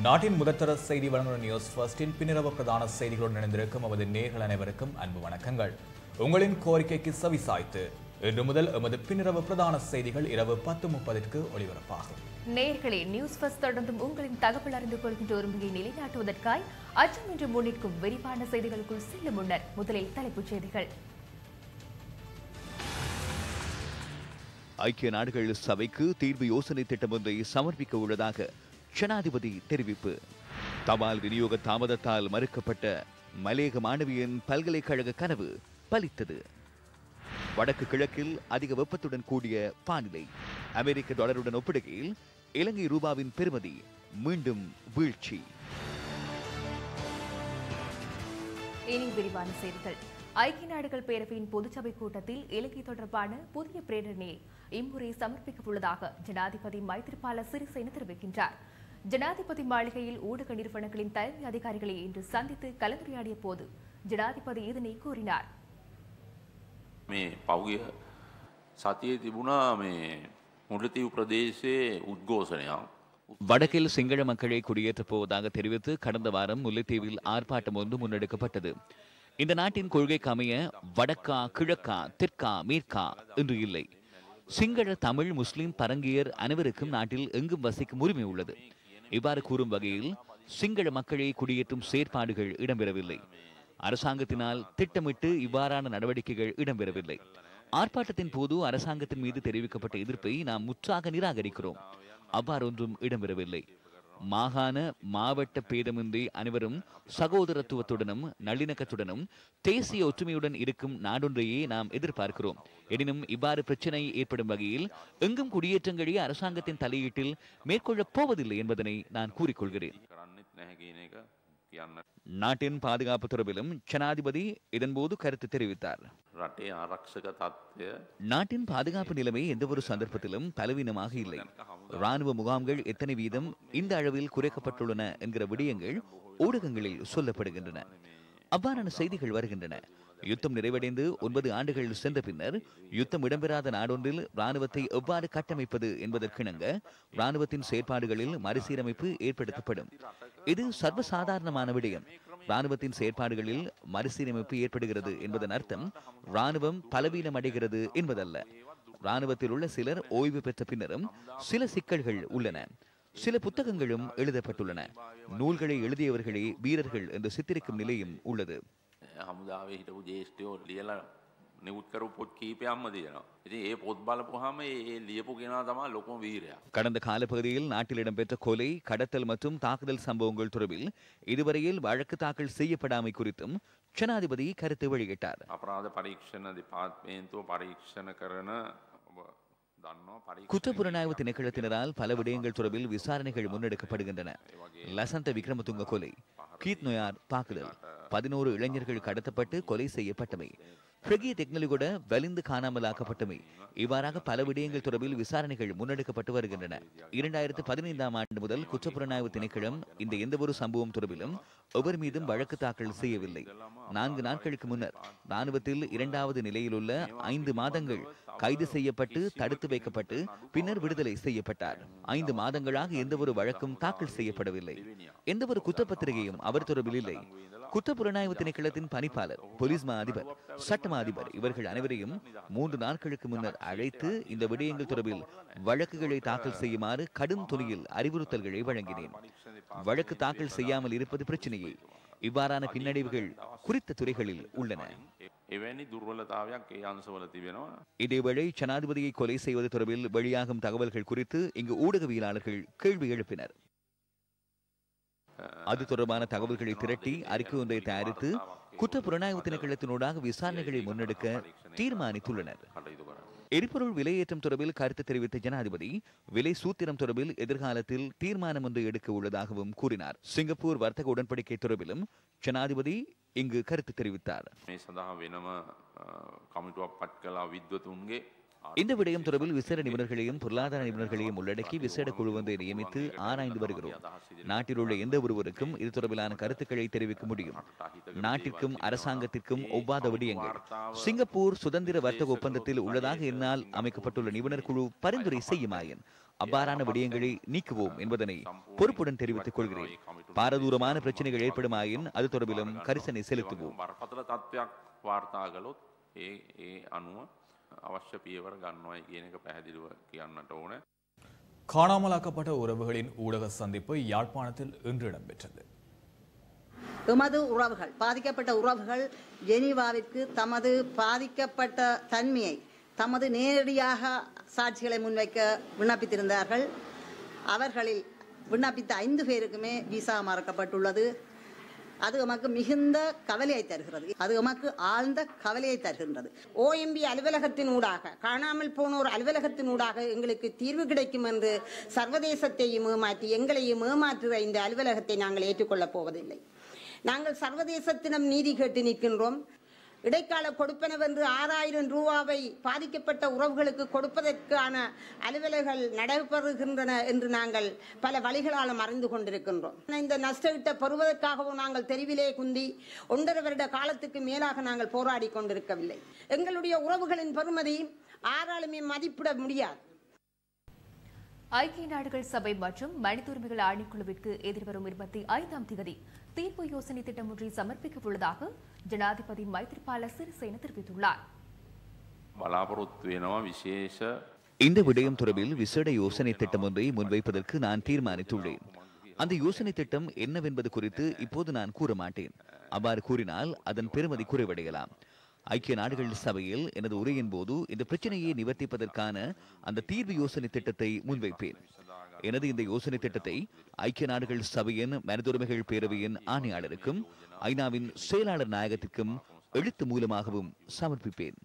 நாட்டின் முதற்தர செய்தி வழங்குகிற நியூஸ் ஃபர்ஸ்டின் பின்னிரவு பிரதான செய்திகளுடன் இணைந்திருக்கும் நமது நேயர்கள் அனைவருக்கும் அன்பு வணக்கங்கள். உங்களின் கோரிக்கைக்கு செவிசாய்த்து இன்று முதல் எமது பின்னிரவு பிரதான செய்திகள் இரவு 10:30 ஒளிபரப்பாகும். நேயர்களே, நியூஸ் ஃபர்ஸ்ட் தொடர்ந்தும் உங்களின் தகவல் அறிந்து கொள்கின்ற உரிமையை நிலைநாட்டுவதற்காய் அச்சம் என்று முன்னிற்கும் விரிவான செய்திகளுக்குள் செல்லும் முன்னர் முதலில் தலைப்புச் செய்திகள். ஐக்கிய நாடுகள் சபைக்கு தீர்வு யோசனை திட்டம் ஒன்றை சமர்ப்பிக்க உள்ளதாக ஜனாதிபதி தெரிவிப்பு. தபால் விநியோக தாமதத்தால் மறுக்கப்பட்ட மலேக மாணவியின் பல்கலைக்கழக கனவு பலித்தது. வடக்கு கிழக்கில் அதிக வெப்பத்துடன் கூடிய வானிலை. அமெரிக்க டாலருடன் ஒப்பிடுகையில் இலங்கை ரூபாவின் பெறுமதி மீண்டும் வீழ்ச்சி. இனி விரிவான செய்திகள். ஐக்கிய நாடுகள் பேரவையின் பொதுச்சபை கூட்டத்தில் இலங்கை தொடர்பான புதிய பிரேரணையை இம்முறை சமர்ப்பிக்க உள்ளதாக ஜனாதிபதி மைத்ரிபால சிறிசேன தெரிவிக்கின்றார். ஜனாதிபதி மாளிகையில் ஊடக நிறுவனங்களின் தலைமை அதிகாரிகளை இன்று சந்தித்து கலந்துரையாடிய போது ஜனாதிபதி இதனை கூறினார். මේ පෞගිය සතියේ තිබුණා මේ මුල්ලතීව් ප්‍රදේශයේ උද්ඝෝෂණයක්. வடக்கில் சிங்கள மக்களை குடியேற்றப் போவதாக தெரிவித்து கடந்த வாரம் முல்லைத்தீவில் ஆர்ப்பாட்டம் ஒன்று முன்னெடுக்கப்பட்டது. இந்த நாட்டின் கொள்கைக்கு அமைய வடக்கா, கிழக்கா, தெற்கா, மேற்கா என்று இல்லை. சிங்கள, தமிழ், முஸ்லிம், பரங்கியர் அனைவருக்கும் நாட்டில் எங்கும் வசிக்கும் உரிமை உள்ளது. இவ்வாறு கூறும் வகையில் சிங்கள மக்களை குடியேற்றும் செயற்பாடுகள் இடம்பெறவில்லை. அரசாங்கத்தினால் திட்டமிட்டு இவ்வாறான நடவடிக்கைகள் இடம்பெறவில்லை. ஆர்ப்பாட்டத்தின் போது அரசாங்கத்தின் மீது தெரிவிக்கப்பட்ட எதிர்ப்பை நாம் முற்றாக நிராகரிக்கிறோம். அவ்வாறொன்றும் இடம்பெறவில்லை. மாகாண, மாவட்ட பேதமின்றி அனைவரும் சகோதரத்துவத்துடனும் நல்லிணக்கத்துடனும் தேசிய ஒற்றுமையுடன் இருக்கும் நாடொன்றையே நாம் எதிர்பார்க்கிறோம். எனினும் இவ்வாறு பிரச்சினை ஏற்படும் வகையில் எங்கும் குடியேற்றங்களே அரசாங்கத்தின் தலையீட்டில் மேற்கொள்ளப் போவதில்லை என்பதனை நான் கூறிக்கொள்கிறேன். நாட்டின் பாதுகாப்பு தொடர்பிலும் ஜனாதிபதி இதன்போது கருத்து தெரிவித்தார். நாட்டின் பாதுகாப்பு நிலைமை எந்தவொரு சந்தர்ப்பத்திலும் பலவீனமாக இல்லை. ராணுவ முகாம்கள் எத்தனை வீதம் இந்த அளவில் குறைக்கப்பட்டுள்ளன என்கிற விடயங்கள் ஊடகங்களில் சொல்லப்படுகின்றன. அவ்வாறான செய்திகள் வருகின்றன. யுத்தம் நிறைவடைந்து 9 ஆண்டுகள் சென்ற பின்னர் யுத்தம் இடம்பெறாத நாடொன்றில் ராணுவத்தை எவ்வாறு கட்டமைப்பது என்பதற்கிணங்க ராணுவத்தின் செயற்பாடுகளில் மறுசீரமைப்பு ஏற்படுத்தப்படும். இது சர்வசாதாரணமான விடயம். ராணுவத்தின் செயற்பாடுகளில் மறுசீரமைப்பு ஏற்படுகிறது என்பதன் அர்த்தம் ராணுவம் பலவீனம் அடைகிறது என்பதல்ல. ராணுவத்தில் உள்ள சிலர் ஓய்வு பெற்ற பின்னரும் சில சிக்கல்கள் உள்ளன. சில புத்தகங்களும் எழுதப்பட்டுள்ளன. நூல்களை எழுதியவர்களே வீரர்கள் என்று சித்தரிக்கும் நிலையும் உள்ளது. හමුදාවේ හිටපු ජේෂ්ඨයෝ ලියලා නිකුත් කරපු පොත් කීපයක්ම තියෙනවා. ඉතින් ඒ පොත් බලපුවාම ඒ ලියපු කෙනා තමයි ලොකුම වීරයා. கடந்த காலப்பகுதியில் நாட்டில் இடம்பெற்ற கொலை, கடத்தல் மற்றும் தாக்குதல் சம்பவங்கள் தொடர்பில் இதுவரையில் வழக்கு தாக்கல் செய்யப்படாமை குறித்தும் ஜனாதிபதி கருத்து வெளியிட்டார். අපරාධ පරීක්ෂණ දෙපාර්තමේන්තුව පරීක්ෂණ කරන குற்றப்புலனாய்வு திணைக்களத்தினரால் பல விடயங்கள் தொடர்பில் விசாரணைகள் முன்னெடுக்கப்படுகின்றன. லசந்த விக்ரமதுங்க கொலை, கீத் நொயார் தாக்குதல், 11 இளைஞர்கள் கடத்தப்பட்டு கொலை செய்யப்பட்டமை, பிரகிய டெக்னாலஜியோட வலிந்து காணாமலாக்கப்பட்டமை, இவ்வாறாக பல விடயங்கள் தொடர்பில் விசாரணைகள் முன்னெடுக்கப்பட்டு வருகின்றன. 2015ஆம் ஆண்டு முதல் குற்றப்புலனாய்வு திணைக்களம் இந்த எந்தவொரு சம்பவம் தொடர்பிலும் ஒவ்வொரு மீதும் வழக்கு தாக்கல் செய்யவில்லை. 4 நாட்களுக்கு முன்னர் ராணுவத்தில் 2வது நிலையில் உள்ள 5 மாதங்கள் கைது செய்யப்பட்டு தடுத்து வைக்கப்பட்டு பின்னர் விடுதலை செய்யப்பட்டார். 5 மாதங்களாக எந்தவொரு வழக்கும் தாக்கல் செய்யப்படவில்லை. எந்தவொரு குற்றப்பத்திரிகையும் அவர் தொடர்பில் இல்லை. குற்றப்புலனாய்வு திணைக்களத்தின் பணிப்பாளர், போலீஸ் மா அதிபர், சட்டமா அதிபர் இவர்கள் அனைவரையும் 3 நாட்களுக்கு முன்னர் அழைத்து இந்த விடயங்கள் தொடர்பில் வழக்குகளை தாக்கல் செய்யுமாறு கடும் தொனியில் அறிவுறுத்தல்களை வழங்கினேன். வழக்கு தாக்கல் செய்யாமல் இருப்பது பிரச்சனையே. இவ்வாறான பின்னடைவுகள் குறித்த துறைகளில் உள்ளன. இதேவேளை ஜனாதிபதியை கொலை செய்வது தொடர்பில் வெளியாகும் தகவல்கள் குறித்து இங்கு ஊடகவியலாளர்கள் கேள்வி எழுப்பினர். அது தொடர்பான தகவல்களை திரட்டி அறிக்கை ஒன்றை தயாரித்து குற்றப்புலனாய்வு திணைக்களத்தினூடாக விசாரணைகளை முன்னெடுக்க தீர்மானித்துள்ளனர். எரிபொருள் விலையேற்றம் தொடர்பில் கருத்து தெரிவித்த ஜனாதிபதி விலை சூத்திரம் தொடர்பில் எதிர்காலத்தில் தீர்மானம் ஒன்று எடுக்க உள்ளதாகவும் கூறினார். சிங்கப்பூர் வர்த்தக உடன்படிக்கை தொடர்பிலும் ஜனாதிபதி இங்கு கருத்து தெரிவித்தார். இந்த விடயம் தொடர்பில் விசேட நிபுணர்களையும் பொருளாதார நிபுணர்களையும் உள்ளடக்கி விசேட குழு ஒன்றை நியமித்து ஆராய்ந்து வருகிறோம். நாட்டில் உள்ள எந்த ஒருவருக்கும் இது தொடர்பிலான கருத்துக்களை தெரிவிக்க முடியும். நாட்டிற்கும் அரசாங்கத்திற்கும் ஒவ்வாத விடயங்கள் சிங்கப்பூர் சுதந்திர வர்த்தக ஒப்பந்தத்தில் உள்ளதாக என்னால் அமைக்கப்பட்டுள்ள நிபுணர் குழு பரிந்துரை செய்யுமாயின் அவ்வாறான விடயங்களை நீக்குவோம் என்பதனை பொறுப்புடன் தெரிவித்துக் கொள்கிறேன். பாரதூரமான பிரச்சனைகள் ஏற்படுமாயின் அது தொடர்பிலும் கரிசனை செலுத்துவோம். காணாமலாக்கப்பட்ட உறவுகளின் ஊடக சந்திப்பு யாழ்ப்பாணத்தில் இன்று இடம்பெற்றது. எமது உறவுகள் பாதிக்கப்பட்ட உறவுகள் ஜெனீவாவிற்கு தமது பாதிக்கப்பட்ட தன்மையை தமது நேரடியாக சாட்சிகளை முன்வைக்க விண்ணப்பித்திருந்தார்கள். அவர்களில் விண்ணப்பித்த 5 பேருக்குமே விசா மறுக்கப்பட்டுள்ளது. அது எமக்கு மிகுந்த கவலையை தருகிறது. அது எமக்கு ஆழ்ந்த கவலையை தருகின்றது. OMB அலுவலகத்தின் ஊடாக காணாமல் போனோர் அலுவலகத்தின் ஊடாக எங்களுக்கு தீர்வு கிடைக்கும் என்று சர்வதேசத்தையும் ஏமாற்றி எங்களையும் ஏமாற்றுகிற இந்த அலுவலகத்தை நாங்கள் ஏற்றுக்கொள்ளப் போவதில்லை. நாங்கள் சர்வதேசத்திடம் நீதி கேட்டு நிற்கின்றோம். இடைக்கால கொடுப்பனவென்று 6000 ரூபாவை பாதிக்கப்பட்ட உறவுகளுக்கு கொடுப்பதற்கான அலுவலர்கள் நடைபெறுகின்றன என்று நாங்கள் பல வழிகளாலும் அறிந்து கொண்டிருக்கின்றோம். இந்த நஷ்டத்தை பெறுவதற்காகவும் நாங்கள் தெருவிலே குந்தி 1.5 வருட காலத்துக்கு மேலாக நாங்கள் போராடி கொண்டிருக்கவில்லை. எங்களுடைய உறவுகளின் பெறுமதி யாராலுமே மதிப்பிட முடியாது. ஐக்கிய நாடுகள் சபை மற்றும் மனித உரிமைகள் ஆணைக்குழுவிற்கு எதிர்வரும் 25ஆம் தேதி தீர்ப்பு யோசனை திட்டம் ஒன்றை சமர்ப்பிக்க உள்ளதாக ஜனாதிபதி மைத்ரிபால சிறிசேன தெரிவித்துள்ளார். இந்த விடயம் தொடர்பில் விசேட யோசனை திட்டம் ஒன்றை முன்வைப்பதற்கு நான் தீர்மானித்துள்ளேன். அந்த யோசனை திட்டம் என்னவென்பது குறித்து இப்போது நான் கூற மாட்டேன். அவ்வாறு கூறினால் அதன் பெறுமதி குறைவடையலாம். ஐக்கிய நாடுகள் சபையில் எனது உரையின் போது இந்த பிரச்சனையை நிவர்த்திப்பதற்கான அந்த தீர்வு யோசனை திட்டத்தை முன்வைப்பேன். எனது இந்த யோசனை திட்டத்தை ஐக்கிய நாடுகள் சபையின் மனித உரிமைகள் பேரவையின் ஆணையாளருக்கும் ஐநாவின் செயலாளர் நாயகத்திற்கும் எழுத்து மூலமாகவும் சமர்ப்பிப்பேன்.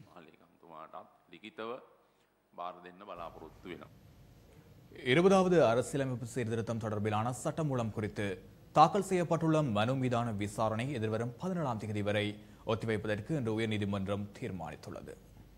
20வது அரசியலமைப்பு சீர்திருத்தம் தொடர்பிலான சட்டமூலம் குறித்து தாக்கல் செய்யப்பட்டுள்ள மனு மீதான விசாரணை எதிர்வரும் 17ஆம் தேதி வரை ஒத்திவைப்பதற்கு இன்று உயர்நீதிமன்றம் தீர்மானித்துள்ளது.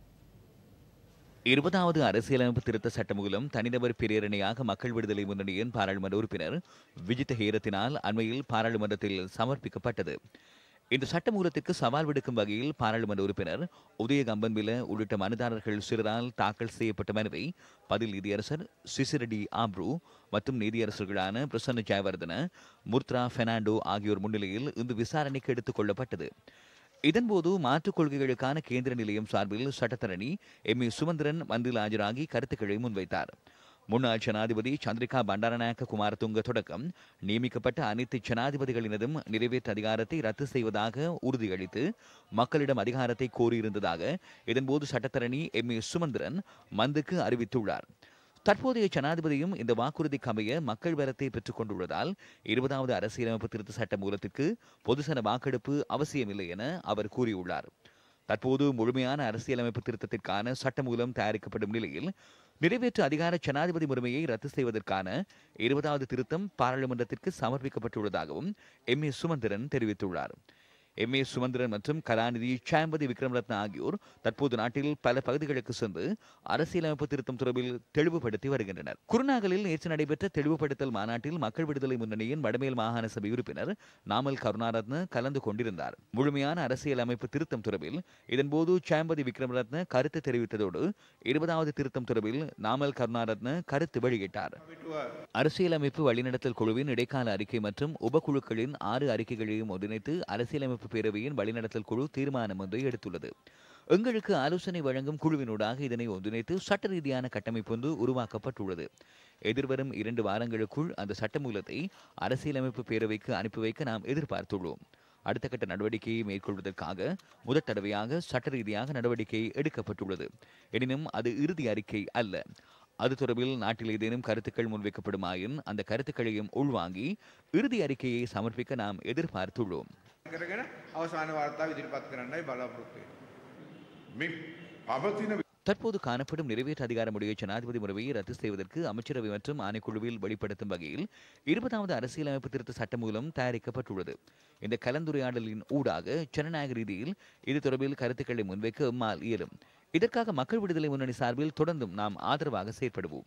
20வது அரசியலமைப்பு திருத்த சட்டமூலம் தனிநபர் பிரேரணையாக மக்கள் விடுதலை முன்னணியின் பாராளுமன்ற உறுப்பினர் விஜித ஹேரத்தினால் அண்மையில் பாராளுமன்றத்தில் சமர்ப்பிக்கப்பட்டது. இந்த சட்டமூலத்திற்கு சவால் விடுக்கும் வகையில் பாராளுமன்ற உறுப்பினர் உதய கம்பன்பில உள்ளிட்ட மனுதாரர்கள் சிலரால் தாக்கல் செய்யப்பட்ட மனுவை பதில் நீதியரசர் சிசிரடி ஆப்ரூ மற்றும் நீதியரசர்களான பிரசன்ன ஜெயவர்தன, முர்த்ரா பெர்னாண்டோ ஆகியோர் முன்னிலையில் இன்று விசாரணைக்கு எடுத்துக் கொள்ளப்பட்டது. இதன்போது மாற்றுக் கொள்கைகளுக்கான கேந்திர நிலையம் சார்பில் சட்டத்தரணி எம். சுமந்திரன் மன்றில் ஆஜராகி கருத்துக்களை முன்வைத்தார். முன்னாள் ஜனாதிபதி சந்திரிகா பண்டாரநாயக்க குமாரதுங்க தொடக்கம் நியமிக்கப்பட்ட அனைத்து ஜனாதிபதிகளினதும் நிறைவேற்று அதிகாரத்தை ரத்து செய்வதாக உறுதியளித்து மக்களிடம் அதிகாரத்தை கோரியிருந்ததாக இதன்போது சட்டத்தரணி எம். சுமந்திரன் மந்துக்கு அறிவித்துள்ளார். தற்போதைய ஜனாதிபதியும் இந்த வாக்குறுதிக்கு அமைய மக்கள் பலத்தை பெற்றுக் கொண்டுள்ளதால் 20வது அரசியலமைப்பு திருத்த சட்ட மூலத்திற்கு பொதுசன வாக்கெடுப்பு அவசியமில்லை என அவர் கூறியுள்ளார். தற்போது முழுமையான அரசியலமைப்பு திருத்தத்திற்கான சட்டமூலம் தயாரிக்கப்படும் நிலையில் நிறைவேற்று அதிகார ஜனாதிபதி முறைமையை ரத்து செய்வதற்கான 20வது திருத்தம் பாராளுமன்றத்திற்கு சமர்ப்பிக்கப்பட்டுள்ளதாகவும் எம். சுமந்திரன் தெரிவித்துள்ளார். எம். சுமந்திரன் மற்றும் கலாநிதி சாம்பதி விக்ரமரத்ன ஆகியோர் தற்போது நாட்டில் பல பகுதிகளுக்கு சென்று அரசியலமைப்பு திருத்தம் தொடர்பில் தெளிவுபடுத்தி வருகின்றனர். குருநாகலில் நேற்று நடைபெற்ற தெளிவுபடுத்தல் மாநாட்டில் மக்கள் விடுதலை முன்னணியின் வடமேல் மாகாண சபை உறுப்பினர் நாமல் கருணாரத்ன கலந்து கொண்டிருந்தார். முழுமையான அரசியலமைப்பு திருத்தம் தொடர்பில் இதன்போது சாம்பதி விக்ரமரத்ன கருத்து தெரிவித்ததோடு 20வது திருத்தம் தொடர்பில் நாமல் கருணாரத்ன கருத்து வெளியிட்டார். அரசியலமைப்பு வழிநடத்தல் குழுவின் இடைக்கால அறிக்கை மற்றும் உபக்குழுக்களின் 6 அறிக்கைகளையும் ஒன்றிணைத்து அரசியலமைப்பு பேரவையின் வழிநடத்தல் குழு தீர்மானம் ஒன்றை எடுத்துள்ளது. எங்களுக்கு ஆலோசனை வழங்கும் குழுவினூடாக இதனை ஒன்றிணைத்து சட்ட ரீதியான கட்டமைப்பு ஒன்று உருவாக்கப்பட்டுள்ளது. எதிர்வரும் 2 வாரங்களுக்குள் அந்த சட்டமூலத்தை அரசியலமைப்பு பேரவைக்கு அனுப்பி வைக்க நாம் எதிர்பார்த்துள்ளோம். அடுத்த கட்ட நடவடிக்கையை மேற்கொள்வதற்காக முதற் தடவையாக சட்ட ரீதியாக நடவடிக்கை எடுக்கப்பட்டுள்ளது. எனினும் அது இறுதி அறிக்கை அல்ல. அது தொடர்பில் நாட்டில் ஏதேனும் கருத்துக்கள் முன்வைக்கப்படுமாயின் அந்த கருத்துக்களையும் உள்வாங்கி இறுதி அறிக்கையை சமர்ப்பிக்க நாம் எதிர்பார்த்துள்ளோம். தற்போது காணப்படும் நிறைவேற்று அதிகாரமுடைய ஜனாதிபதி முறையை ரத்து செய்வதற்கு அமைச்சரவை மற்றும் ஆணைக்குழுவில் வெளிப்படுத்தும் வகையில் 20வது அரசியலமைப்பு திருத்த சட்டமூலம் தயாரிக்கப்பட்டுள்ளது. இந்த கலந்துரையாடலின் ஊடாக ஜனநாயக ரீதியில் இது தொடர்பில் கருத்துக்களை முன்வைக்க எம்மால் இயலும். இதற்காக மக்கள் விடுதலை முன்னணி சார்பில் தொடர்ந்தும் நாம் ஆதரவாக செயற்படுவோம்.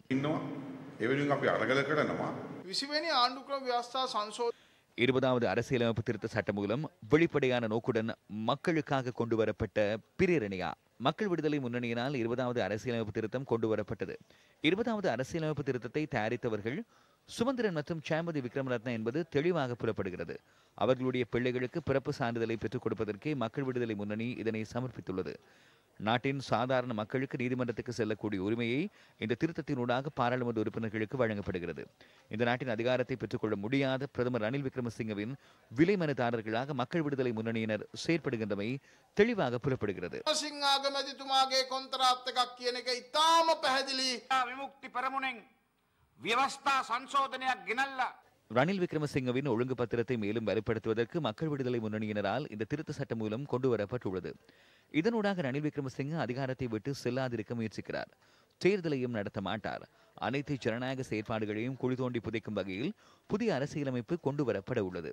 20வது அரசியலமைப்பு திருத்த சட்டம் மூலம் வெளிப்படையான நோக்குடன் மக்களுக்காக கொண்டுவரப்பட்ட பிரேரணையா மக்கள் விடுதலை முன்னணியினால் 20வது அரசியலமைப்பு திருத்தம் கொண்டுவரப்பட்டது. 20வது அரசியலமைப்பு திருத்தத்தை தயாரித்தவர்கள் சுமந்திரன் மற்றும் சாம்பதி விக்ரமரத்ன என்பது தெளிவாக புலப்படுகிறது. அவர்களுடைய பிள்ளைகளுக்கு பிறப்பு சான்றிதழை பெற்றுக் கொடுப்பதற்கே மக்கள் விடுதலை முன்னணி இதனை சமர்ப்பித்துள்ளது. நாட்டின் சாதாரண மக்களுக்கு நீதிமன்றத்துக்கு செல்லக்கூடிய உரிமையை இந்த திருத்தத்தினூடாக பாராளுமன்ற உறுப்பினர்களுக்கு வழங்கப்படுகிறது. இந்த நாட்டின் அதிகாரத்தை பெற்றுக்கொள்ள முடியாத பிரதமர் ரணில் விக்ரமசிங்கவின் விலை மனுதாரர்களாக மக்கள் விடுதலை முன்னணியினர் செயற்படுகின்றமை தெளிவாக புலப்படுகிறது. ரணில் விக்ரமசிங்கவின் ஒழுங்கு பத்திரத்தை மேலும் வலுப்படுத்துவதற்கு மக்கள் விடுதலை முன்னணியினரால் இந்த திருத்த சட்டம் மூலம் கொண்டுவரப்பட்டுள்ளது. இதனூடாக ரணில் விக்ரமசிங்க அதிகாரத்தை விட்டு செல்லாதிருக்க முயற்சிக்கிறார். தேர்தலையும் நடத்த மாட்டார். அனைத்து ஜனநாயக செயற்பாடுகளையும் குழி தோண்டி புதைக்கும் வகையில் புதிய அரசியலமைப்பு கொண்டுவரப்பட உள்ளது.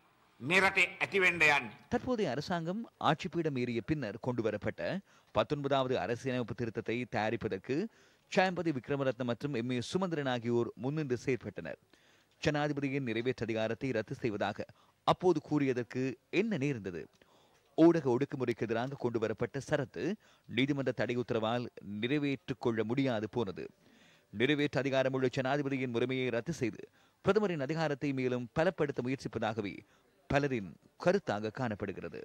தற்போதைய அரசாங்கம் ஆட்சிப்பீடம் ஏறிய பின்னர் கொண்டுவரப்பட்ட 19வது அரசியலமைப்பு திருத்தத்தை தயாரிப்பதற்கு சாம்பதி விக்ரமரத்ன மற்றும் எம்.ஏ. சுமந்திரன் ஆகியோர் முன்னின்று செயற்பட்டனர். ஜனாதிபதியின் நிறைவேற்று அதிகாரத்தை ரத்து செய்வதாக அப்போது கூறியதற்கு என்ன நேர்ந்தது? ஊடக ஒடுக்குமுறைக்கு எதிராக கொண்டுவரப்பட்ட சரத்து நீதிமன்ற தடை உத்தரவால் நிறைவேற்றிக் கொள்ள முடியாது போனது. நிறைவேற்று அதிகாரமுள்ள ஜனாதிபதியின் முறைமையை ரத்து செய்து பிரதமரின் அதிகாரத்தை மேலும் பலப்படுத்த முயற்சிப்பதாகவே பலரின் கருத்தாக காணப்படுகிறது.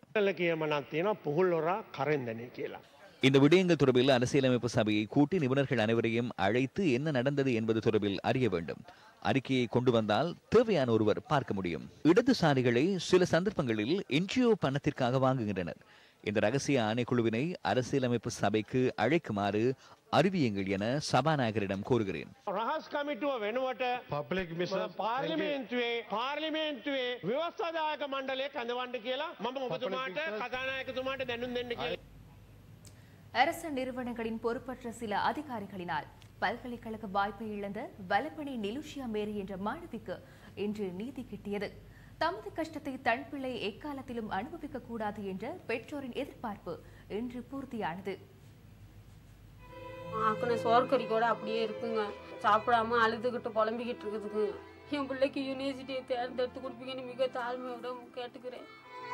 இந்த விடயங்கள் தொடர்பில் அரசியலமைப்பு சபையை கூட்டி நிபுணர்கள் அனைவரையும் அழைத்து என்ன நடந்தது என்பது தொடர்பில் அறிய வேண்டும். அறிக்கையை கொண்டு வந்தால் தேவையான ஒருவர் பார்க்க முடியும். இடதுசாரிகளை சில சந்தர்ப்பங்களில் என்ஜிஓ பணத்திற்காக வாங்குகின்றனர். இந்த ரகசிய ஆணைக்குழுவினை அரசியலமைப்பு சபைக்கு அழைக்குமாறு அறிவியுங்கள் என சபாநாயகரிடம் கோருகிறேன். அரசு நிறுவனங்களின் பொறுப்பற்ற சில அதிகாரிகளினால் பல்கலைக்கழக வாய்ப்பை இழந்த வலப்பணி நிலுஷியா மேரி என்ற மாணவிக்கு இன்று நீதி கிட்டியது. தமது கஷ்டத்தை தன் பிள்ளை எக்காலத்திலும் அனுபவிக்க கூடாது என்ற பெற்றோரின் எதிர்பார்ப்பு இன்று பூர்த்தியானது. சோர்க்கறி கூட அப்படியே இருக்குங்க. சாப்பிடாம அழுதுகிட்டு புலம்பிக்கிட்டு இருக்குதுங்க. என் பிள்ளைக்கு யூனிவர்சிட்டியை தேர்ந்தெடுத்து கொடுப்பீங்கன்னு மிக தாழ்மையோட கேட்டுக்கிறேன்.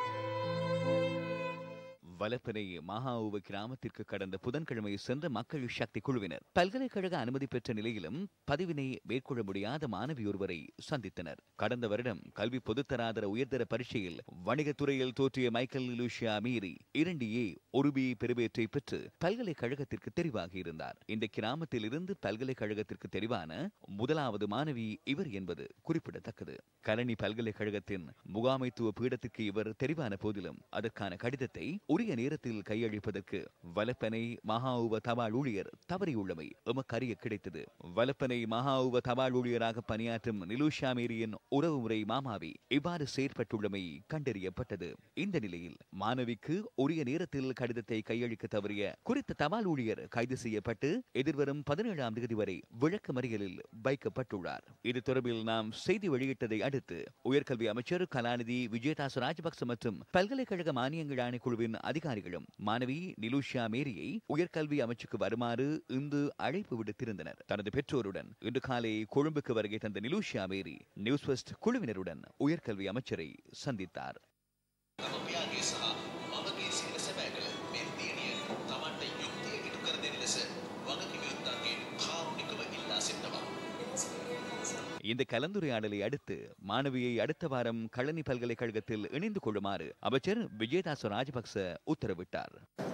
வலப்பனை மகாஊவ கிராமத்திற்கு கடந்த புதன்கிழமை சென்ற மக்கள் சக்தி குழுவினர் பல்கலைக்கழக அனுமதி பெற்ற நிலையிலும் பதிவினை மேற்கொள்ள முடியாத மாணவி ஒருவரை சந்தித்தனர். கடந்த வருடம் கல்வி பொதுத்தராதர உயர்தர பரீட்சையில் வணிகத்துறையில் தோற்றிய மைக்கேல் நிலுஷியா மீறி 2A 1B பெருவேற்றை பெற்று பல்கலைக்கழகத்திற்கு தெரிவாகி இருந்தார். இந்த கிராமத்தில் இருந்து பல்கலைக்கழகத்திற்கு தெரிவான முதலாவது மாணவி இவர் என்பது குறிப்பிடத்தக்கது. கலனி பல்கலைக்கழகத்தின் முகாமைத்துவ பீடத்திற்கு இவர் தெரிவான போதிலும் அதற்கான கடிதத்தை உரிய நேரத்தில் கையளிப்பதற்கு வலப்பனை மகாஊவ தபால் ஊழியர் தவறியுள்ளமை எமக்கு அறிய கிடைத்தது. வலப்பனை மகாஊவ தபால் ஊழியராக பணியாற்றும் நிலுஷியா மேரியின் உறவுமுறை மாமாவி இவ்வாறு செயற்பட்டுள்ளமை கண்டறியப்பட்டது. இந்த நிலையில் மாணவிக்கு உரிய நேரத்தில் கடிதத்தை கையளிக்க தவறிய குறித்த தபால் ஊழியர் கைது செய்யப்பட்டு எதிர்வரும் 17ஆம் தேதி வரை விளக்க மறியலில் வைக்கப்பட்டுள்ளார். இது தொடர்பில் நாம் செய்தி வெளியிட்டதை அடுத்து உயர்கல்வி அமைச்சர் கலாநிதி விஜயதாச ராஜபக்ச மற்றும் பல்கலைக்கழக மானியங்கள் ஆணைக்குழுவின் அதிகாரிகளும் மாணவி நிலுஷியா மேரியை உயர்கல்வி அமைச்சுக்கு வருமாறு இன்று அழைப்பு விடுத்திருந்தனர். தனது பெற்றோருடன் இன்று காலை கொழும்புக்கு வருகை தந்த நிலுஷியா மேரி நியூஸ் ஃபர்ஸ்ட் குழுவினருடன் உயர்கல்வி அமைச்சரை சந்தித்தார். இந்த கலந்துரையாடலை அடுத்து மாணவியை அடுத்த வாரம் கழனி பல்கலைக்கழகத்தில் இணைந்து கொள்ளுமாறு அமைச்சர் விஜயதாச ராஜபக்ச உத்தரவிட்டார்.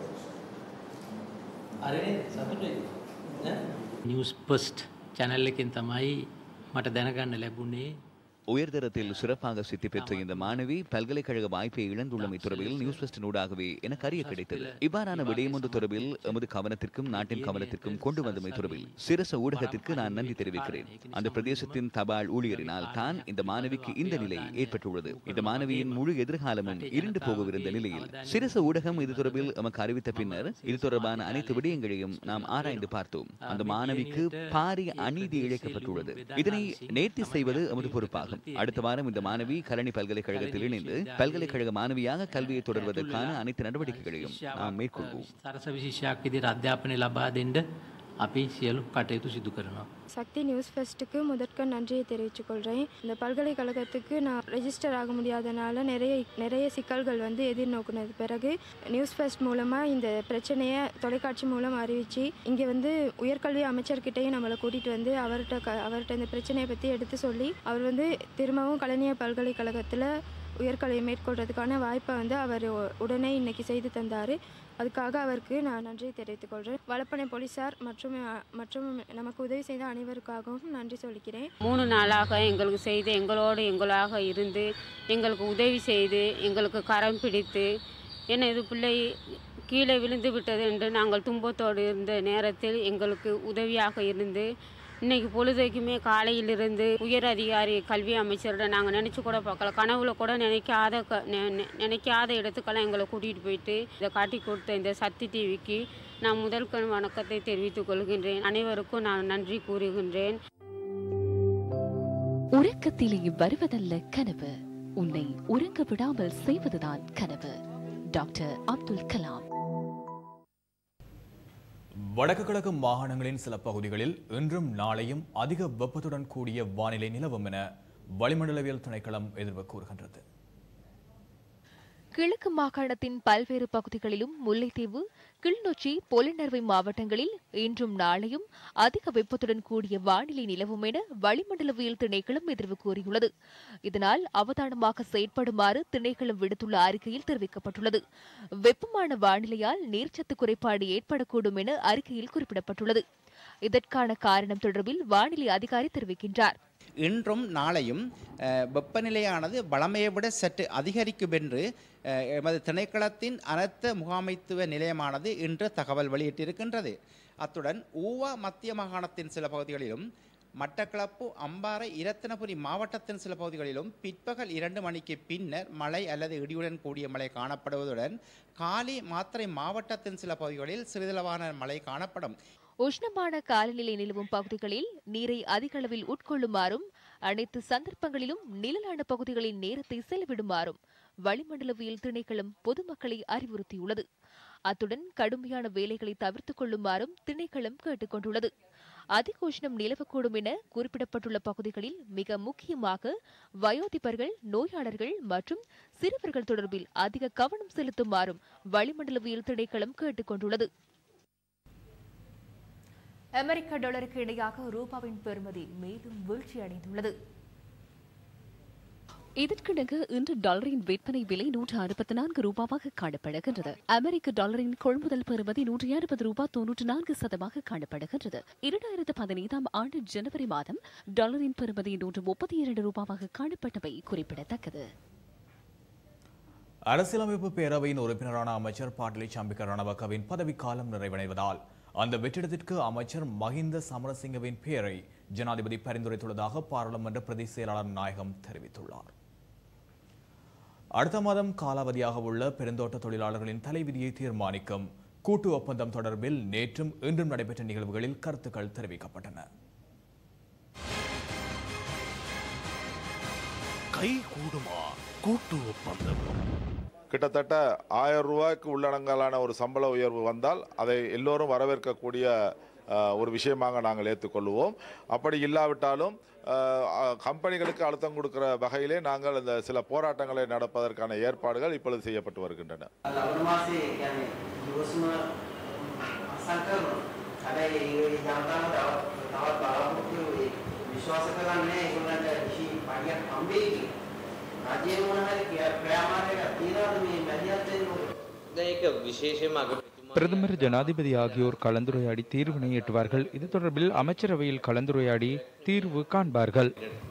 நியூஸ் ஃபர்ஸ்ட் சேனல் එකෙන් තමයි මට දැනගන්න ලැබුණේ. உயர்தரத்தில் சிறப்பாக சித்தி பெற்ற இந்த மாணவி பல்கலைக்கழக வாய்ப்பை இழந்துள்ளமை தொடர்பில் நியூஸ் ஃபர்ஸ்டினூடாகவே எனக்கு அறிய கிடைத்தது. இவ்வாறான விடயம் ஒன்று தொடர்பில் எமது கவனத்திற்கும் நாட்டின் கவனத்திற்கும் கொண்டு வந்தமை தொடர்பில் சிரச ஊடகத்திற்கு நான் நன்றி தெரிவிக்கிறேன். அந்த பிரதேசத்தின் தபால் ஊழியரினால் தான் இந்த மாணவிக்கு இந்த நிலை ஏற்பட்டுள்ளது. இந்த மாணவியின் முழு எதிர்காலமும் இருண்டு போகவிருந்த நிலையில் சிரச ஊடகம் இது தொடர்பில் எமக்கு அறிவித்த பின்னர் இது தொடர்பான அனைத்து விடயங்களையும் நாம் ஆராய்ந்து பார்த்தோம். அந்த மாணவிக்கு பாரிய அநீதி இழைக்கப்பட்டுள்ளது. இதனை நேர்த்தி செய்வது எமது பொறுப்பாகும். ஆகும். அடுத்த வாரம் இந்த மாணவி கலனி பல்கலைக்கழகத்தில் இணைந்து பல்கலைக்கழக மாணவியாக கல்வியை தொடர்வதற்கான அனைத்து நடவடிக்கைகளையும் நாம் மேற்கொள்வோம். සරසවි ශිෂ්‍යයක් විදිහට අධ්‍යාපනය ලබා දෙන්න අපි සියලු කටයුතු සිදු කරනවා. சக்தி நியூஸ் ஃபெஸ்ட்டுக்கு முதற்க நன்றியை தெரிவித்துக் கொள்கிறேன். இந்த பல்கலைக்கழகத்துக்கு நான் ரெஜிஸ்டர் ஆக முடியாதனால நிறைய சிக்கல்கள் வந்து எதிர்நோக்குனது பிறகு நியூஸ் ஃபெஸ்ட் மூலமாக இந்த பிரச்சனையை தொலைக்காட்சி மூலம் அறிவித்து இங்கே வந்து உயர்கல்வி அமைச்சர்கிட்டையும் நம்மளை கூட்டிகிட்டு வந்து அவர்கிட்ட இந்த பிரச்சனையை பற்றி எடுத்து சொல்லி அவர் வந்து திரும்பவும் கலைஞர் பல்கலைக்கழகத்தில் உயர்கல்வி மேற்கொள்றதுக்கான வாய்ப்பை வந்து அவர் உடனே இன்னைக்கு செய்து தந்தார். அதுக்காக அவருக்கு நான் நன்றி தெரிவித்துக் கொள்கிறேன். வளப்பனை போலீசார் மற்றும் நமக்கு உதவி செய்த அனைவருக்காகவும் நன்றி சொல்லிக்கிறேன். 3 நாளாக எங்களாக இருந்து எங்களுக்கு உதவி செய்து எங்களுக்கு கரம் பிடித்து இது பிள்ளை கீழே விழுந்து விட்டது என்று நாங்கள் துன்பத்தோடு இருந்த நேரத்தில் எங்களுக்கு உதவியாக இருந்து இன்னைக்கு பொழுதுக்குமே காலையிலிருந்து உயர் அதிகாரி கல்வி அமைச்சரோட நாங்கள் நினச்சி கூட பார்க்கல, கனவுல கூட நினைக்காத இடத்துக்கெல்லாம் எங்களை கூட்டிகிட்டு போயிட்டு இதை காட்டி கொடுத்த இந்த சக்தி டிவிக்கு நான் முதல் வணக்கத்தை தெரிவித்துக் கொள்கின்றேன். அனைவருக்கும் நான் நன்றி கூறுகின்றேன். உறக்கத்திலே வருவதல்ல கனவு, உன்னை உறங்க விடாமல் செய்வதுதான் கனவு. டாக்டர் அப்துல் கலாம். வடக்கு கிழக்கு மாகாணங்களின் சில பகுதிகளில் இன்றும் நாளையும் அதிக வெப்பத்துடன் கூடிய வானிலை நிலவும் என வளிமண்டலவியல் திணைக்களம் எதிர்வு கூறுகின்றது. கிழக்கு மாகாணத்தின் பல்வேறு பகுதிகளிலும் முல்லைத்தீவு, கிளிநொச்சி, பொலனறுவை மாவட்டங்களில் இன்றும் நாளையும் அதிக வெப்பத்துடன் கூடிய வானிலை நிலவும் என வளிமண்டலவியல் திணைக்களம் எதிர்வு கூறியுள்ளது. இதனால் அவதானமாக செயற்படுமாறு திணைக்களம் விடுத்துள்ள அறிக்கையில் தெரிவிக்கப்பட்டுள்ளது. வெப்பமான வானிலையால் நீர்ச்சத்து குறைபாடு ஏற்படக்கூடும் என அறிக்கையில் குறிப்பிடப்பட்டுள்ளது. இதற்கான காரணம் தொடர்பில் வானிலை அதிகாரி தெரிவிக்கின்றார். இன்றும் நாளையும் வெப்பநிலையானது வழமையை விட சற்று அதிகரிக்கும் என்று எமது திணைக்களத்தின் அனைத்து முகாமைத்துவ நிலையமானது இன்று தகவல் வெளியிட்டிருக்கின்றது. அத்துடன் ஊவா மத்திய மாகாணத்தின் சில பகுதிகளிலும் மட்டக்களப்பு, அம்பாறை, இரத்தினபுரி மாவட்டத்தின் சில பகுதிகளிலும் பிற்பகல் 2 மணிக்கு பின்னர் மழை அல்லது இடியுடன் கூடிய மழை காணப்படுவதுடன் காலி, மாத்தறை மாவட்டத்தின் சில பகுதிகளில் சிறிதளவான மழை காணப்படும். உஷ்ணமான காலநிலை நிலவும் பகுதிகளில் நீரை அதிக அளவில் உட்கொள்ளுமாறும் அனைத்து சந்தர்ப்பங்களிலும் நிழலான பகுதிகளின் நேரத்தை செலவிடுமாறும் வளிமண்டலவியல் திணைக்களம் பொதுமக்களை அறிவுறுத்தியுள்ளது. அத்துடன் கடுமையான வேலைகளை தவிர்த்துக் கொள்ளுமாறும் திணைக்களம் கேட்டுக் கொண்டுள்ளது. அதிக உஷ்ணம் நிலவக்கூடும் என குறிப்பிடப்பட்டுள்ள பகுதிகளில் மிக முக்கியமாக வயோதிபர்கள், நோயாளர்கள் மற்றும் சிறுவர்கள் தொடர்பில் அதிக கவனம் செலுத்துமாறும் வளிமண்டலவியல் திணைக்களம் கேட்டுக் கொண்டுள்ளது. அமெரிக்க டாலருக்கு இணையாக ரூபாவின் பெறுமதி மேலும் வீழ்ச்சியடைந்துள்ளது. இதற்கிணங்க இன்று டாலரின் விற்பனை விலை 164 ரூபாவாக காணப்படுகின்றது. அமெரிக்க டாலரின் கொள்முதல் பெறுமதி 160 ரூபாய் 94% காணப்படுகின்றது. 2015 ஆண்டு ஜனவரி மாதம் டாலரின் பெறுமதி 132 ரூபாவாக காணப்பட்டமை குறிப்பிடத்தக்கது. அரசியலமைப்பு பேரவையின் உறுப்பினரான அமைச்சர் பாட்டலி சாம்பிக்க ரணவக்கவின் பதவிக்காலம் நிறைவடைவதால் அந்த வெற்றிடத்திற்கு அமைச்சர் மஹிந்த சமரசிங்கவின் பெயரை ஜனாதிபதி பரிந்துரைத்துள்ளதாக பாராளுமன்ற பிரதி செயலாளர் நாயகம் தெரிவித்துள்ளார். அடுத்த மாதம் காலாவதியாக உள்ள பெருந்தோட்ட தொழிலாளர்களின் தலைவிதியை தீர்மானிக்கும் கூட்டு ஒப்பந்தம் தொடர்பில் நேற்றும் இன்றும் நடைபெற்ற நிகழ்வுகளில் கருத்துக்கள் தெரிவிக்கப்பட்டன. கைகூடுமா கூட்டு ஒப்பந்தம்? கிட்டத்தட்ட 1000 ரூபாய்க்கு உள்ளடங்கலான ஒரு சம்பள உயர்வு வந்தால் அதை எல்லோரும் வரவேற்கக்கூடிய ஒரு விஷயமாக நாங்கள் ஏற்றுக்கொள்வோம். அப்படி இல்லாவிட்டாலும் கம்பெனிகளுக்கு அழுத்தம் கொடுக்கிற வகையிலே நாங்கள் இந்த சில போராட்டங்களை நடப்பதற்கான ஏற்பாடுகள் இப்பொழுது செய்யப்பட்டு வருகின்றன. பிரதமர், ஜனாதிபதி ஆகியோர் கலந்துரையாடி தீர்வினை எட்டுவார்கள். இது தொடர்பில் அமைச்சரவையில் கலந்துரையாடி தீர்வு காண்பார்கள்.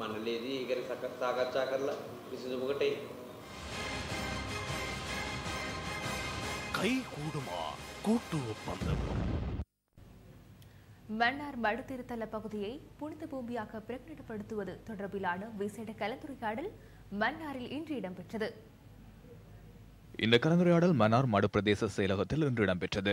கைகூடுமா கூட்டு ஒப்பந்தம்? மன்னார் மடுத்திருத்தல பகுதியை புனித பூமியாக பிரகடனப்படுத்துவது தொடர்பிலான விசேட கலந்துரையாடல் மன்னாரில் இன்று இடம்பெற்றது. இந்த கலந்துரையாடல் மன்னார் மடு பிரதேச செயலகத்தில் இன்று இடம்பெற்றது.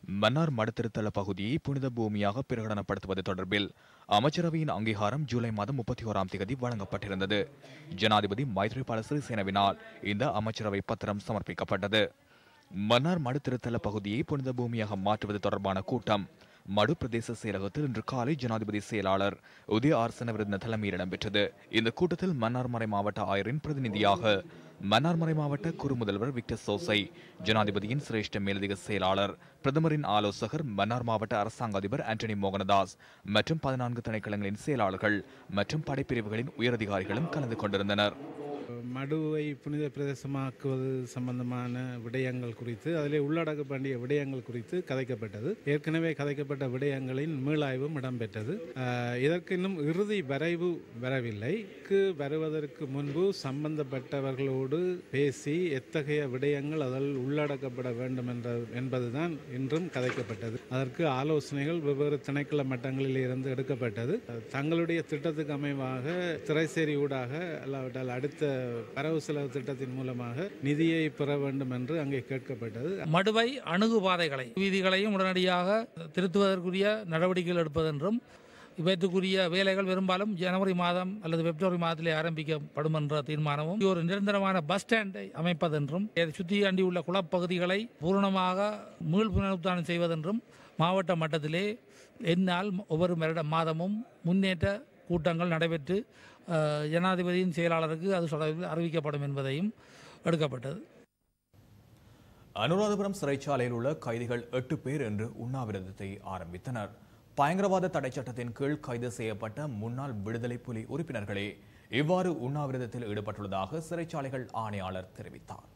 மன்னார் மடத்திருத்தல பகுதியை புனித பூமியாக பிரகடனப்படுத்துவது தொடர்பில் அமைச்சரவையின் அங்கீகாரம் ஜூலை மாதம் 31ஆம் தேதி வழங்கப்பட்டிருந்தது. ஜனாதிபதி மைத்ரிபால சிறிசேனவினால் இந்த அமைச்சரவை பத்திரம் சமர்ப்பிக்கப்பட்டது. மன்னார் மடத்திருத்தல பகுதியை புனித பூமியாக மாற்றுவது தொடர்பான கூட்டம் மடு பிரதேச செயலகத்தில் இன்று காலை ஜனாதிபதி செயலாளர் உதய ஆர்சனவிருந்த தலைமையில் இடம்பெற்றது. இந்த கூட்டத்தில் மன்னார்மறை மாவட்ட ஆயரின் பிரதிநிதியாக மன்னார்மறை மாவட்ட குறுமுதல்வர் விக்டர் சோசை, ஜனாதிபதியின் சிரேஷ்ட மேலதிக செயலாளர், பிரதமரின் ஆலோசகர், மன்னார் மாவட்ட அரசாங்க அதிபர் ஆண்டனி மோகனதாஸ் மற்றும் 14 திணைக்களங்களின் செயலாளர்கள் மற்றும் படைப்பிரிவுகளின் உயரதிகாரிகளும் கலந்து கொண்டிருந்தனர். மடுவை புனித பிரதேசமாக்குவது சம்பந்தமான விடயங்கள் குறித்து, அதிலே உள்ளடக்க வேண்டிய விடயங்கள் குறித்து கதைக்கப்பட்டது. ஏற்கனவே கதைக்கப்பட்ட விடயங்களின் மீளாய்வும் இடம்பெற்றது. இதற்கு இன்னும் இறுதி வரைவு வரவில்லை. வருவதற்கு முன்பு சம்பந்தப்பட்டவர்களோடு பேசி எத்தகைய விடயங்கள் அதில் உள்ளடக்கப்பட வேண்டும் என்பதுதான் இன்றும் கதைக்கப்பட்டது. அதற்கு ஆலோசனைகள் வெவ்வேறு திணைக்கள மட்டங்களில் இருந்து எடுக்கப்பட்டது. தங்களுடைய திட்டத்துக்கு அமைவாக திரைசேரி ஊடாக அல்லாவிட்டால் அடுத்த வரவு செலவு திட்டத்தின் மூலமாக நிதியை பெற வேண்டும் என்று அங்கே கேட்கப்பட்டது. மடுவை அணுகுபாதைகளை வீதிகளையும் உடனடியாக திருத்துவதற்குரிய நடவடிக்கைகள் எடுப்பதென்றும் இவற்றுக்குரிய வேலைகள் பெரும்பாலும் ஜனவரி மாதம் அல்லது பிப்ரவரி மாதத்திலே ஆரம்பிக்கப்படும் என்ற தீர்மானமும், ஒரு நிரந்தரமான பஸ் ஸ்டாண்டை அமைப்பதென்றும், சுற்றி அண்டியுள்ள குளப்பகுதிகளை பூரணமாக மீள் புனருத்தானம் செய்வதென்றும் மாவட்ட மட்டத்திலே என்னால் ஒவ்வொரு மாதமும் முன்னேற்ற கூட்டங்கள் நடைபெற்று ஜனாதிபதியின் செயலாளருக்கு அது தொடர்பில் அறிவிக்கப்படும் என்பதையும் எடுக்கப்பட்டது. அனுராதபுரம் சிறைச்சாலையில் உள்ள கைதிகள் 8 பேர் என்று உண்ணாவிரதத்தை ஆரம்பித்தனர். பயங்கரவாத தடை சட்டத்தின் கீழ் கைது செய்யப்பட்ட முன்னாள் விடுதலை புலி உறுப்பினர்களே இவ்வாறு உண்ணாவிரதத்தில் ஈடுபட்டுள்ளதாக சிறைச்சாலைகள் ஆணையாளர் தெரிவித்தார்.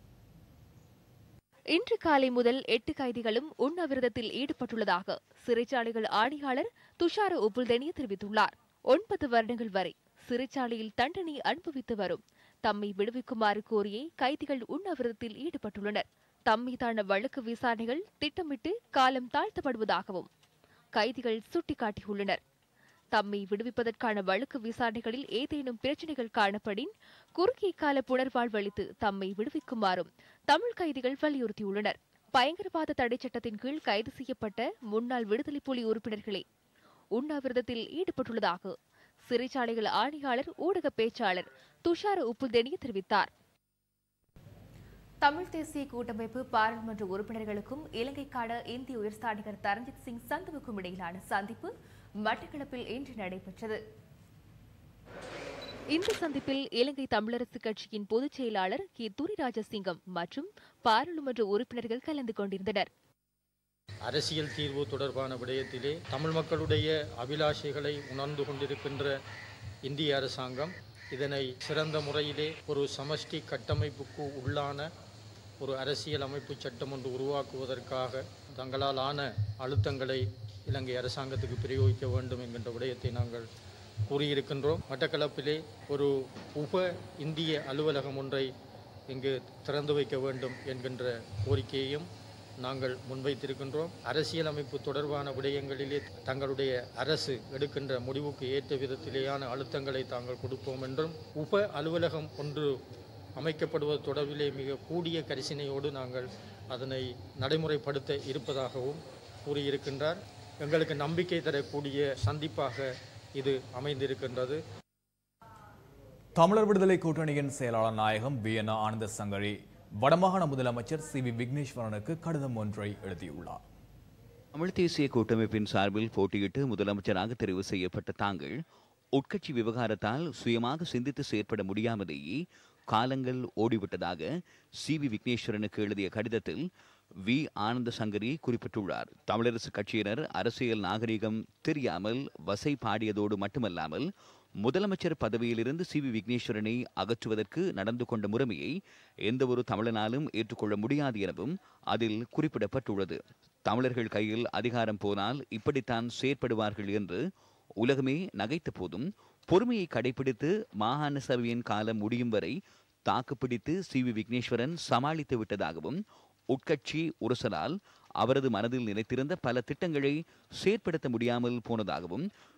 இன்று காலை முதல் 8 கைதிகளும் உண்ணாவிரதத்தில் ஈடுபட்டுள்ளதாக சிறைச்சாலைகள் ஆணையாளர் துஷார உப்புல்தெனிய தெரிவித்துள்ளார். 9 வருடங்கள் வரை சிறைச்சாலையில் தண்டனை அனுபவித்து வரும் தம்மை விடுவிக்குமாறு கோரியே கைதிகள் உண்ணாவிரதத்தில் ஈடுபட்டுள்ளனர். தம்மீதான வழக்கு விசாரணைகள் திட்டமிட்டு காலம் தாழ்த்தப்படுவதாகவும் கைதிகள் சுட்டிக்காட்டியுள்ளனர். தம்மை விடுவிப்பதற்கான வழக்கு விசாரணைகளில் ஏதேனும் பிரச்சினைகள் காணப்படின் குறுகிய கால புனர்வாழ்வு அளித்து தம்மை விடுவிக்குமாறும் தமிழ் கைதிகள் வலியுறுத்தியுள்ளனர். பயங்கரவாத தடை சட்டத்தின் கீழ் கைது செய்யப்பட்ட முன்னாள் விடுதலை புலி உறுப்பினர்களே உண்ணாவிரதத்தில் ஈடுபட்டுள்ளதாக சிறைச்சாலைகள் ஆணையாளர் ஊடக பேச்சாளர் துஷார உப்புல்தெனிய தெரிவித்தார். தமிழ் தேசிய கூட்டமைப்பு பாராளுமன்ற உறுப்பினர்களுக்கும் இலங்கைக்கான இந்திய உயர்ஸ்தானிகர் தரஞ்சித் சிங் சந்துவுக்கும் இடையிலான சந்திப்பு மட்டக்களப்பில் இன்று நடைபெற்றது. இந்த சந்திப்பில் இலங்கை தமிழரசு கட்சியின் பொதுச் செயலாளர் கே துரிராஜசிங்கம் மற்றும் பாராளுமன்ற உறுப்பினர்கள் கலந்து கொண்டிருந்தனர். அரசியல் தீர்வு தொடர்பான விடயத்திலே தமிழ் மக்களுடைய அபிலாஷைகளை உணர்ந்து கொண்டிருக்கின்ற இந்திய அரசாங்கம் இதனை சிறந்த முறையிலே ஒரு சமஷ்டி கட்டமைப்புக்கு உள்ளான ஒரு அரசியல் அமைப்பு சட்டம் ஒன்று உருவாக்குவதற்காக தங்களால் ஆன அழுத்தங்களை இலங்கை அரசாங்கத்துக்கு பிரயோகிக்க வேண்டும் என்கின்ற விடயத்தை நாங்கள் கூறியிருக்கின்றோம். மட்டக்களப்பிலே ஒரு உப இந்திய அலுவலகம் ஒன்றை இங்கு திறந்து வைக்க வேண்டும் என்கின்ற கோரிக்கையையும் நாங்கள் முன்வைத்திருக்கின்றோம். அரசியலமைப்பு தொடர்பான விடயங்களிலே தங்களுடைய அரசு எடுக்கின்ற முடிவுக்கு ஏற்ற விதத்திலேயான அழுத்தங்களை தாங்கள் கொடுப்போம் என்றும், உப அலுவலகம் ஒன்று அமைக்கப்படுவது தொடர்பிலே மிக கூடிய கரிசனையோடு நாங்கள் அதனை நடைமுறைப்படுத்த இருப்பதாகவும் கூறியிருக்கின்றார். எங்களுக்கு நம்பிக்கை தரக்கூடிய சந்திப்பாக இது அமைந்திருக்கின்றது. தமிழர் விடுதலை கூட்டணியின் செயலாளர் நாயகம் BN ஆனந்த சங்கரி வடமாகாண முதலமைச்சர் CV விக்னேஸ்வரனுக்கு கடிதம் ஒன்றை எழுதியுள்ளார். தமிழ் தேசிய கூட்டமைப்பின் சார்பில் போட்டியிட்டு முதலமைச்சராக தெரிவு செய்யப்பட்ட தாங்கள் உட்கட்சி விவகாரத்தால் சுயமாக சிந்தித்து செயற்பட முடியாமலேயே காலங்கள் ஓடிவிட்டதாக CV விக்னேஸ்வரனுக்கு எழுதிய கடிதத்தில் ஆனந்த சங்கரி குறிப்பிட்டுள்ளார். தமிழரசு கட்சியினர் அரசியல் நாகரிகம் தெரியாமல் வசை பாடியதோடு மட்டுமல்லாமல் முதலமைச்சர் பதவியிலிருந்து CV விக்னேஸ்வரனை அகற்றுவதற்கு நடந்து கொண்ட முறைமையை எந்த ஒரு தமிழனாலும் ஏற்றுக்கொள்ள முடியாது எனவும் அதில் குறிப்பிடப்பட்டுள்ளது. தமிழர்கள் கையில் அதிகாரம் போனால் இப்படித்தான் செயற்படுவார்கள் என்று உலகமே நகைத்த போதும் பொறுமையை கடைபிடித்து மாகாண சபையின் காலம் முடியும் வரை தாக்குப்பிடித்து CV விக்னேஸ்வரன் சமாளித்து விட்டதாகவும், உட்கட்சி உரசலால் அவரது மனதில் நிலைத்திருந்த பல திட்டங்களை செயற்படுத்த முடியாமல் போனதாகவும்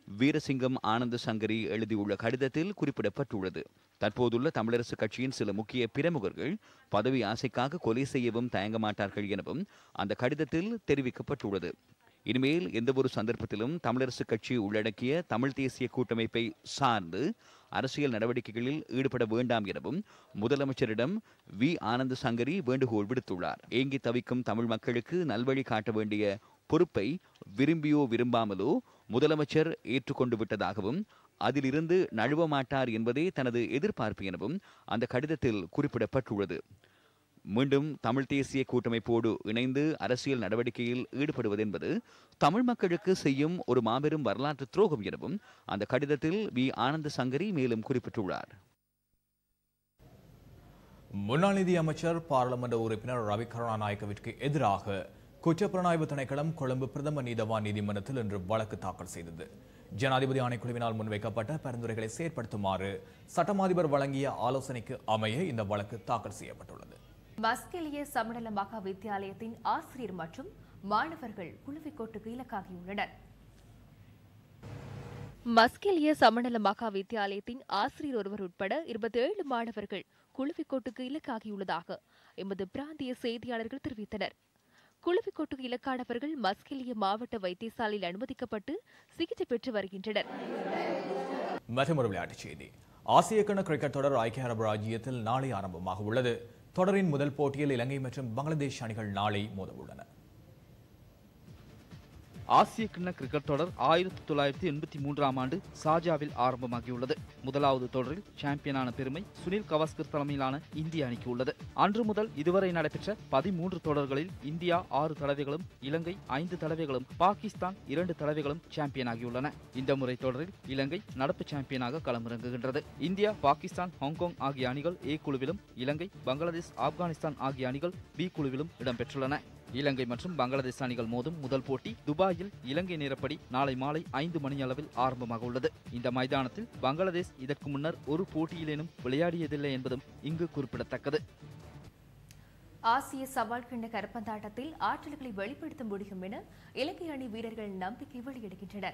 வீரசிங்கம் ஆனந்த சங்கரி எழுதியுள்ள கடிதத்தில் குறிப்பிடப்பட்டுள்ளது. தற்போதுள்ள தமிழரசு கட்சியின் சில முக்கிய பிரமுகர்கள் பதவி ஆசைக்காக கொலை செய்யவும் தயங்க மாட்டார்கள் எனவும் அந்த கடிதத்தில் தெரிவிக்கப்பட்டுள்ளது. இனிமேல் எந்தவொரு சந்தர்ப்பத்திலும் தமிழரசு கட்சி உள்ளடக்கிய தமிழ் தேசிய கூட்டமைப்பை சார்ந்து அரசியல் நடவடிக்கைகளில் ஈடுபட வேண்டாம் எனவும் முதலமைச்சரிடம் வி ஆனந்த சங்கரி வேண்டுகோள் விடுத்துள்ளார். ஏங்கி தவிக்கும் தமிழ் மக்களுக்கு நல்வழி காட்ட வேண்டிய பொறுப்பை விரும்பியோ விரும்பாமலோ முதலமைச்சர் ஏற்றுக்கொண்டு விட்டதாகவும் அதிலிருந்து நழுவ மாட்டார் என்பதே தனது எதிர்பார்ப்பு எனவும் அந்த கடிதத்தில் குறிப்பிடப்பட்டுள்ளது. மீண்டும் தமிழ் தேசிய கூட்டமைப்போடு இணைந்து அரசியல் நடவடிக்கையில் ஈடுபடுவதென்பது தமிழ் மக்களுக்கு செய்யும் ஒரு மாபெரும் வரலாற்று துரோகம் எனவும் அந்த கடிதத்தில் வி ஆனந்த சங்கரி மேலும் குறிப்பிட்டுள்ளார். முன்னாள் நிதி அமைச்சர் பாராளுமன்ற உறுப்பினர் ரவி கருணாநாயக்கவிற்கு எதிராக குற்றப்புலனாய்வு திணைக்களம் கொழும்பு பிரதம நீதவான் நீதிமன்றத்தில் இன்று வழக்கு தாக்கல் செய்தது. ஜனாதிபதி ஆணைக்குழுவினால் முன்வைக்கப்பட்ட பரிந்துரைகளை செயற்படுத்துமாறு சட்டமாதிபர் வழங்கிய ஆலோசனைக்கு அமைய இந்த வழக்கு தாக்கல் செய்யப்பட்டுள்ளது. மஸ்கெலிய சமநல மகா வித்தியாலயத்தின் ஆசிரியர் மற்றும் மாணவர்கள் குழுவிக்கோட்டுக்கு இலக்காகியுள்ளனர். மஸ்கெலிய சமநல மகா வித்தியாலயத்தின் ஆசிரியர் ஒருவர் உட்பட 27 மாணவர்கள் குழுவிக்கோட்டுக்கு இலக்காகியுள்ளதாக எமது பிராந்திய செய்தியாளர்கள் தெரிவித்தனர். குழுவிக்கோட்டுக்கு இலக்கானவர்கள் மஸ்கெலிய மாவட்ட வைத்தியசாலையில் அனுமதிக்கப்பட்டு சிகிச்சை பெற்று வருகின்றனர். மற்றொரு விளையாட்டுச் செய்தி. ஆசிய கிண்ண கிரிக்கெட் தொடர் ஐக்கிய அரபு ராஜ்ஜியத்தில் நாளை ஆரம்பமாக உள்ளது. தொடரின் முதல் போட்டியில் இலங்கை மற்றும் பங்களாதேஷ் அணிகள் நாளை மோத உள்ளன. ஆசிய கிண்ண கிரிக்கெட் தொடர் 1983ஆம் ஆண்டு சார்ஜாவில் ஆரம்பமாகியுள்ளது. முதலாவது தொடரில் சாம்பியனான பெருமை சுனில் கவாஸ்கர் தலைமையிலான இந்திய அணிக்கு உள்ளது. அன்று முதல் இதுவரை நடைபெற்ற 13 தொடர்களில் இந்தியா 6 தடவைகளும் இலங்கை 5 தடவைகளும் பாகிஸ்தான் 2 தடவைகளும் சாம்பியனாகியுள்ளன. இந்த முறை தொடரில் இலங்கை நடப்பு சாம்பியனாக களமிறங்குகின்றது. இந்தியா, பாகிஸ்தான், ஹாங்காங் ஆகிய அணிகள் ஏ குழுவிலும் இலங்கை, பங்களாதேஷ், ஆப்கானிஸ்தான் ஆகிய அணிகள் பி குழுவிலும் இடம்பெற்றுள்ளன. இலங்கை மற்றும் பங்களாதேஷ் அணிகள் மோதும் முதல் போட்டி துபாயில் இலங்கை நேரப்படி நாளை மாலை 5 மணி அளவில் ஆரம்பமாக உள்ளது. இந்த மைதானத்தில் பங்களாதேஷ் இதற்கு முன்னர் ஒரு போட்டியிலேனும் விளையாடியதில்லை என்பதும் இங்கு குறிப்பிடத்தக்கது. ஆசிய சவால் கிண்ண கரப்பந்தாட்டத்தில் ஆற்றல்களை வெளிப்படுத்த முடியும் என இலங்கை அணி வீரர்கள் நம்பிக்கை வெளியிடுகின்றனர்.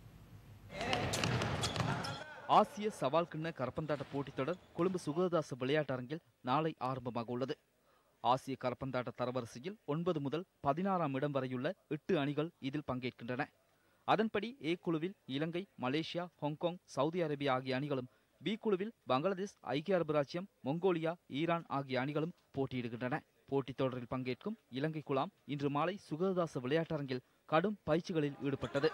ஆசிய சவால் கிண்ண கரப்பந்தாட்ட போட்டித் தொடர் கொழும்பு சுகதாச விளையாட்டரங்கில் நாளை ஆரம்பமாக உள்ளது. ஆசிய கரப்பந்தாட்ட தரவரிசையில் 9 முதல் 16ஆம் இடம் வரையுள்ள 8 அணிகள் இதில் பங்கேற்கின்றன. அதன்படி ஏ குழுவில் Ilangai, Malaysia, Hong Kong, Saudi Arabia ஆகிய அணிகளும், பி குழுவில் பங்களாதேஷ், ஐக்கிய அரபு ராச்சியம், மொங்கோலியா, ஈரான் ஆகிய அணிகளும் போட்டியிடுகின்றன. போட்டித் தொடரில் பங்கேற்கும் இலங்கை குழாம் இன்று மாலை சுகதாச விளையாட்டரங்கில் கடும் பயிற்சிகளில் ஈடுபட்டது.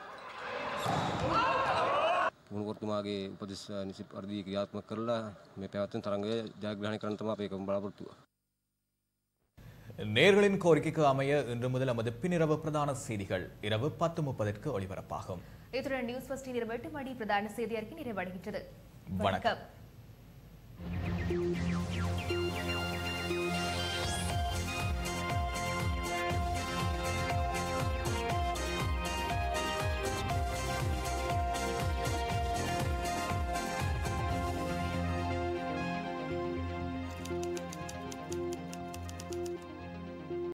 පුණුකොට්ටුමාගේ උපදෙස් නිසි පරිදි ක්‍රියාත්මක කරලා මේ පැවැත්වෙන තරඟය ජයග්‍රහණය කරන්න තමයි අපි එකම බලාපොරොත්තුව. நேர்களின் கோரிக்கைக்கு அமைய இன்று முதல் நமது பின்னிரவு பிரதான செய்திகள் இரவு 10:30 ஒளிபரப்பாகும். இத்துடன் நியூஸ் ஃபர்ஸ்டின் இரவு 8 மணி பிரதான செய்தி அறிக்கை நிறைவடைகின்றது. வணக்கம்.